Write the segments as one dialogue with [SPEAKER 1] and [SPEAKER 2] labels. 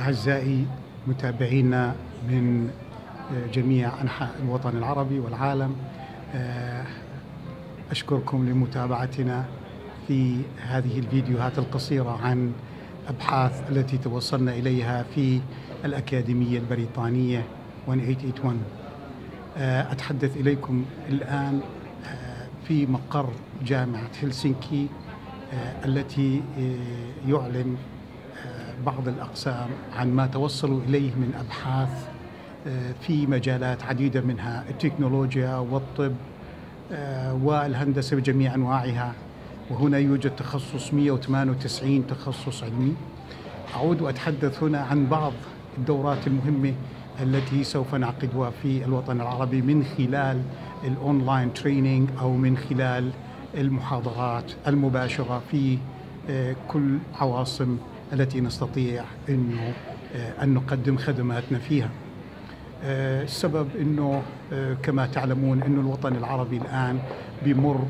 [SPEAKER 1] أعزائي متابعينا من جميع أنحاء الوطن العربي والعالم، أشكركم لمتابعتنا في هذه الفيديوهات القصيرة عن أبحاث التي توصلنا إليها في الأكاديمية البريطانية 1881. أتحدث إليكم الآن في مقر جامعة هلسنكي التي يعلن بعض الأقسام عن ما توصلوا إليه من أبحاث في مجالات عديدة، منها التكنولوجيا والطب والهندسة بجميع أنواعها، وهنا يوجد تخصص 198 تخصص علمي. أعود وأتحدث هنا عن بعض الدورات المهمة التي سوف نعقدها في الوطن العربي من خلال الأونلاين ترينينج أو من خلال المحاضرات المباشرة في كل عواصم التي نستطيع أن نقدم خدماتنا فيها. السبب أنه كما تعلمون أن الوطن العربي الآن بيمر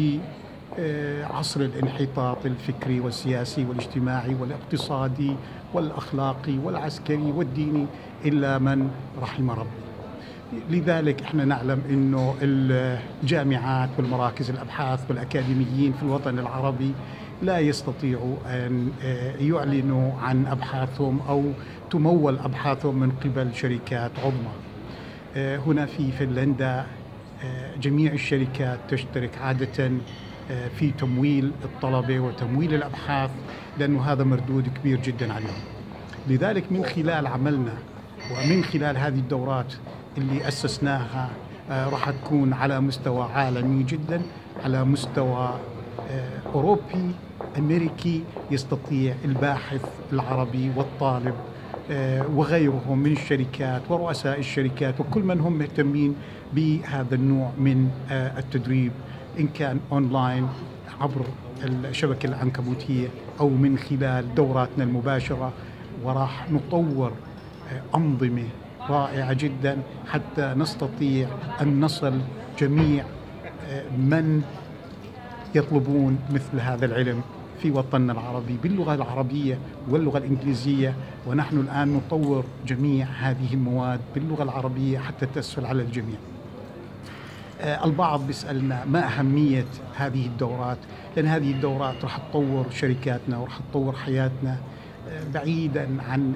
[SPEAKER 1] بعصر الانحطاط الفكري والسياسي والاجتماعي والاقتصادي والأخلاقي والعسكري والديني إلا من رحم ربي. لذلك احنا نعلم انه الجامعات والمراكز الابحاث والاكاديميين في الوطن العربي لا يستطيعوا ان يعلنوا عن ابحاثهم او تمول ابحاثهم من قبل شركات عظمى. هنا في فنلندا جميع الشركات تشترك عادة في تمويل الطلبة وتمويل الابحاث، لانه هذا مردود كبير جدا عليهم. لذلك من خلال عملنا ومن خلال هذه الدورات اللي أسسناها راح تكون على مستوى عالمي جدا، على مستوى أوروبي أمريكي، يستطيع الباحث العربي والطالب وغيرهم من الشركات ورؤساء الشركات وكل من هم مهتمين بهذا النوع من التدريب، إن كان أونلاين عبر الشبكة العنكبوتية أو من خلال دوراتنا المباشرة. وراح نطور أنظمة رائعة جدا حتى نستطيع أن نصل جميع من يطلبون مثل هذا العلم في وطننا العربي باللغة العربية واللغة الإنجليزية. ونحن الآن نطور جميع هذه المواد باللغة العربية حتى تسهل على الجميع. البعض بيسألنا ما أهمية هذه الدورات، لأن هذه الدورات راح تطور شركاتنا وراح تطور حياتنا بعيدا عن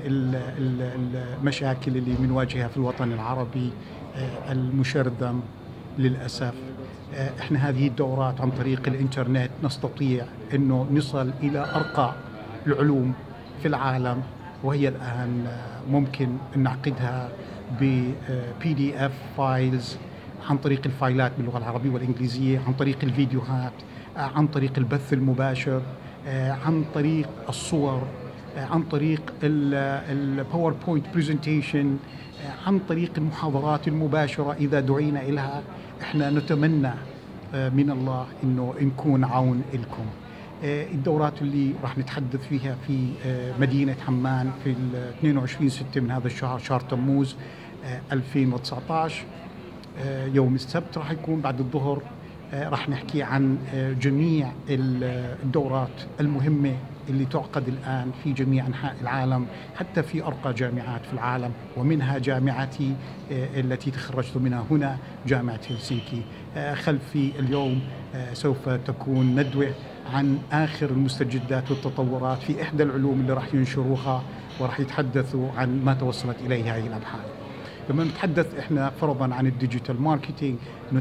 [SPEAKER 1] المشاكل اللي بنواجهها في الوطن العربي المشرذم للأسف. احنا هذه الدورات عن طريق الانترنت نستطيع انه نصل الى ارقى العلوم في العالم، وهي الان ممكن نعقدها ب PDF فايلز عن طريق الفايلات باللغة العربية والإنجليزية، عن طريق الفيديوهات، عن طريق البث المباشر، عن طريق الصور، عن طريق الباوربوينت برزنتيشن، عن طريق المحاضرات المباشرة إذا دعينا إليها. إحنا نتمنى من الله إنه نكون عون لكم. الدورات اللي راح نتحدث فيها في مدينة عمان في 22/6 من هذا الشهر، شهر تموز 2019، يوم السبت راح يكون بعد الظهر. راح نحكي عن جميع الدورات المهمة اللي تعقد الآن في جميع أنحاء العالم، حتى في أرقى جامعات في العالم، ومنها جامعتي التي تخرجت منها هنا، جامعة هلسنكي. خلفي اليوم سوف تكون ندوة عن آخر المستجدات والتطورات في إحدى العلوم اللي راح ينشروها، وراح يتحدثوا عن ما توصلت إليه هذه الأبحاث. لما نتحدث إحنا فرضا عن الديجيتال ماركتينج،